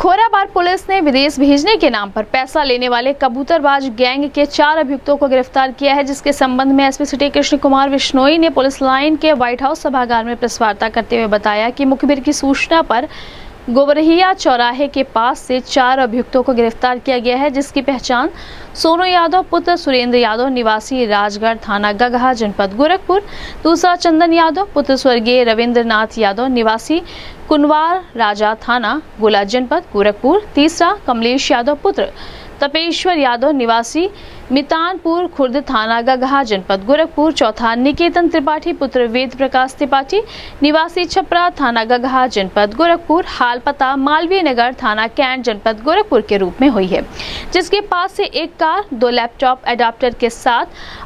Khorabar police ने विदेश भेजने के नाम पर पैसा लेने वाले कबूतरबाज गैंग के 4 अभियुक्तों को गिरफ्तार किया है, जिसके संबंध में एसपी सिटी कृष्ण कुमार बिश्नोई ने पुलिस लाइन के व्हाइट हाउस सभागार में प्रेस वार्ता करते हुए बताया कि मुखबिर की सूचना पर गोबरहिया चौराहे के पास से 4 अभियुक्तों को गिरफ्तार किया गया है, जिसकी पहचान सोनू यादव पुत्र सुरेंद्र यादव निवासी राजगढ़ थाना गगहा जनपद गोरखपुर, दूसरा चंदन यादव पुत्र स्वर्गीय रविंद्रनाथ यादव निवासी कुनवार राजा थाना गोला जनपद गोरखपुर, तीसरा कमलेश यादव पुत्र तपेश्वर यादव निवासी मितानपुर खुर्द थाना गगहा जनपद गोरखपुर, चौथा निकेतन त्रिपाठी पुत्र वेद प्रकाश त्रिपाठी निवासी छपरा थाना गगहा जनपद गोरखपुर, हाल पता मालवीय नगर थाना कैंट जनपद गोरखपुर के रूप में हुई है, जिसके पास से एक कार, 2 लैपटॉप एडाप्टर के साथ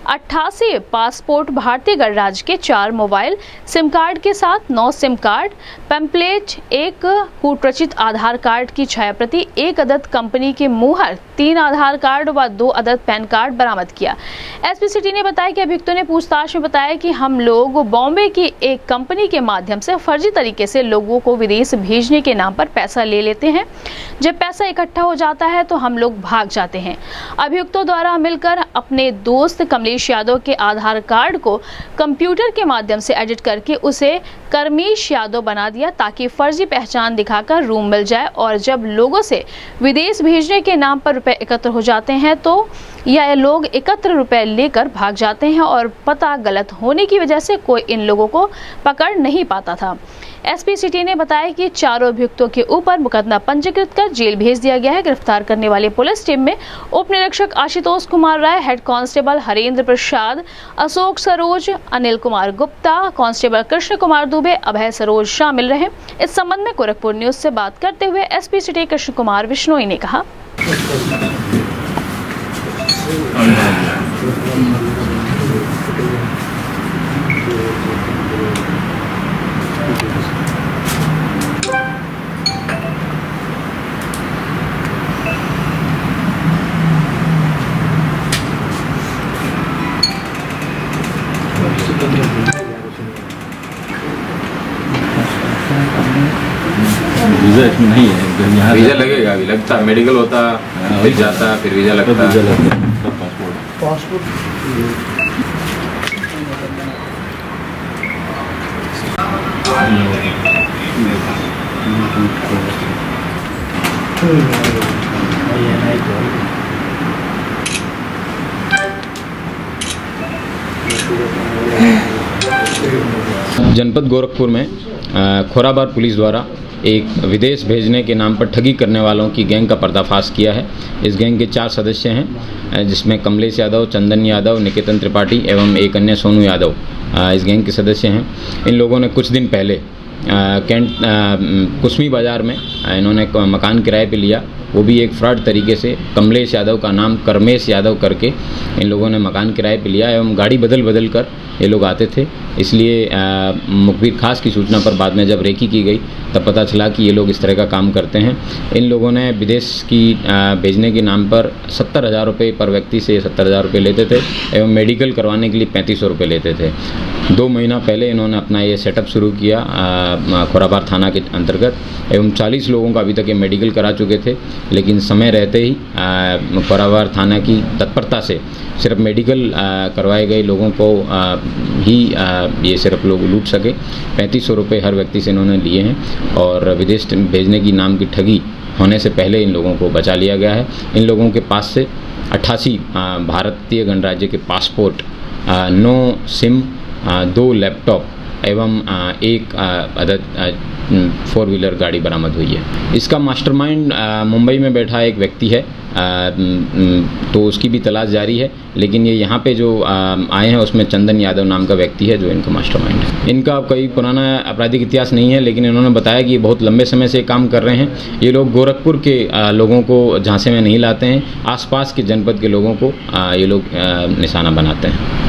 88 पासपोर्ट, भारतीय गणराज्य के 4 मोबाइल, सिम कार्ड के साथ 9 सिम कार्ड, पैम्पलेट, 1 कूटरचित आधार कार्ड की छायाप्रति, 1 अदद कंपनी के मुहर, 3 आधार कार्ड व 2 अदद पैन कार्ड बरामद किया। एसपी सिटी ने बताया कि अभियुक्तों ने पूछताछ में बताया कि हम लोग बॉम्बे की एक कंपनी के माध्यम से फर्जी तरीके से लोगों को विदेश भेजने के नाम पर पैसा ले लेते हैं। जब पैसा इकट्ठा हो जाता है तो हम लोग भाग जाते हैं। अभियुक्तों द्वारा मिलकर अपने दोस्त कमलेश यादव के आधार कार्ड को कंप्यूटर के माध्यम से एडिट करके उसे करमेश यादव बना दिया, ताकि फर्जी पहचान दिखाकर रूम मिल जाए, और जब लोगों से विदेश भेजने के नाम पर रुपए एकत्र हो जाते हैं तो यह लोग एकत्र रुपए लेकर भाग जाते हैं, और पता गलत होने की वजह से कोई इन लोगों को पकड़ नहीं पाता था। एसपी सिटी ने बताया कि 4 अभियुक्तों के ऊपर मुकदमा पंजीकृत कर जेल भेज दिया गया है। गिरफ्तार करने वाली पुलिस टीम में उप निरीक्षक Ashutosh Kumar Rai, head constable Harendra Prasad, Ashok Saroj, Anil Kumar Gupta, constable Krishna Kumar Dubey, Abhay Saroj शामिल रहे। इस संबंध में गोरखपुर न्यूज से बात करते हुए एसपी सिटी कृष्ण कुमार बिश्नोई ने कहा, वीजा इसमें नहीं है, यहाँ वीजा लगेगा, अभी लगता मेडिकल होता फिर जाता फिर वीजा लगता। पासपोर्ट जनपद गोरखपुर में खोराबार पुलिस द्वारा एक विदेश भेजने के नाम पर ठगी करने वालों की गैंग का पर्दाफाश किया है। इस गैंग के 4 सदस्य हैं, जिसमें कमलेश यादव, चंदन यादव, निकेतन त्रिपाठी एवं एक अन्य सोनू यादव इस गैंग के सदस्य हैं। इन लोगों ने कुछ दिन पहले कैंट कुसमी बाज़ार में इन्होंने मकान किराए पे लिया, वो भी एक फ्रॉड तरीके से कमलेश यादव का नाम करमेश यादव करके इन लोगों ने मकान किराए पे लिया एवं गाड़ी बदल बदल कर ये लोग आते थे। इसलिए मुखबिर खास की सूचना पर बाद में जब रेकी की गई तब पता चला कि ये लोग इस तरह का काम करते हैं। इन लोगों ने विदेश की भेजने के नाम पर 70,000 रुपये पर व्यक्ति से 70,000 रुपये लेते थे एवं मेडिकल करवाने के लिए 3500 रुपये लेते थे। 2 महीना पहले इन्होंने अपना ये सेटअप शुरू किया खोराबार थाना के अंतर्गत एवं 40 लोगों का अभी तक ये मेडिकल करा चुके थे, लेकिन समय रहते ही खोराबार थाना की तत्परता से सिर्फ मेडिकल करवाए गए लोगों को ही ये सिर्फ लोग लूट सके। 3500 रुपये हर व्यक्ति से इन्होंने लिए हैं और विदेश भेजने की नाम की ठगी होने से पहले इन लोगों को बचा लिया गया है। इन लोगों के पास से 88 भारतीय गणराज्य के पासपोर्ट, 9 सिम, 2 लैपटॉप एवं 1 अदद 4 व्हीलर गाड़ी बरामद हुई है। इसका मास्टरमाइंड मुंबई में बैठा एक व्यक्ति है, तो उसकी भी तलाश जारी है, लेकिन ये यहाँ पे जो आए हैं उसमें चंदन यादव नाम का व्यक्ति है जो इनका मास्टरमाइंड है। इनका कोई पुराना आपराधिक इतिहास नहीं है, लेकिन इन्होंने बताया कि ये बहुत लंबे समय से काम कर रहे हैं। ये लोग गोरखपुर के लोगों को झांसे में नहीं लाते हैं, आसपास के जनपद के लोगों को ये लोग निशाना बनाते हैं।